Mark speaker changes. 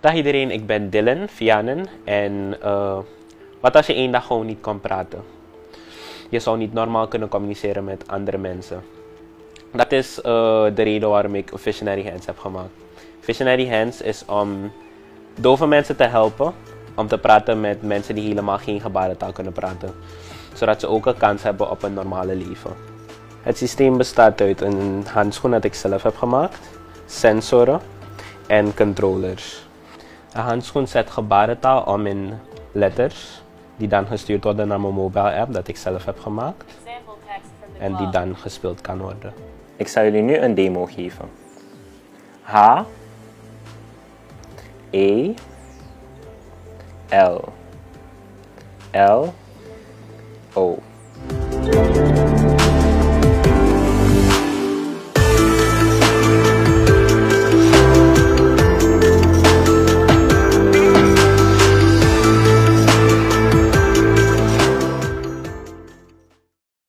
Speaker 1: Dag iedereen, ik ben Dylan Vianen en wat als je één dag gewoon niet kon praten? Je zou niet normaal kunnen communiceren met andere mensen. Dat is de reden waarom ik Visionary Hands heb gemaakt. Visionary Hands is om dove mensen te helpen om te praten met mensen die helemaal geen gebarentaal kunnen praten. Zodat ze ook een kans hebben op een normale leven. Het systeem bestaat uit een handschoen dat ik zelf heb gemaakt, sensoren en controllers. Een handschoen zet gebarentaal om in letters die dan gestuurd worden naar mijn mobile app dat ik zelf heb gemaakt en die dan gespeeld kan worden. Ik zal jullie nu een demo geven. H E L L O